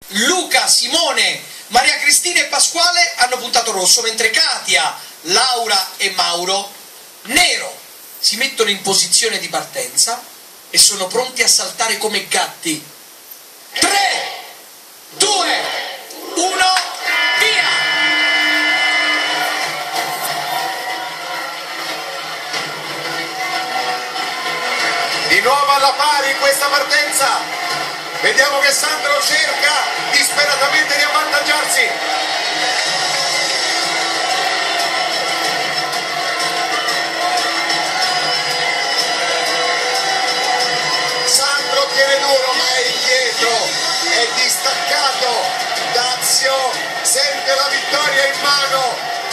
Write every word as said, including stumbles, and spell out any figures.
Luca, Simone, Maria Cristina e Pasquale hanno puntato rosso, mentre Katia, Laura e Mauro nero. Si mettono in posizione di partenza e sono pronti a saltare come gatti. tre, due, uno, via! Di nuovo alla pari in questa partenza. Vediamo che Sandro cerca disperatamente di avvantaggiarsi. Sandro tiene duro ma è indietro, è distaccato. Dazio sente la vittoria in mano.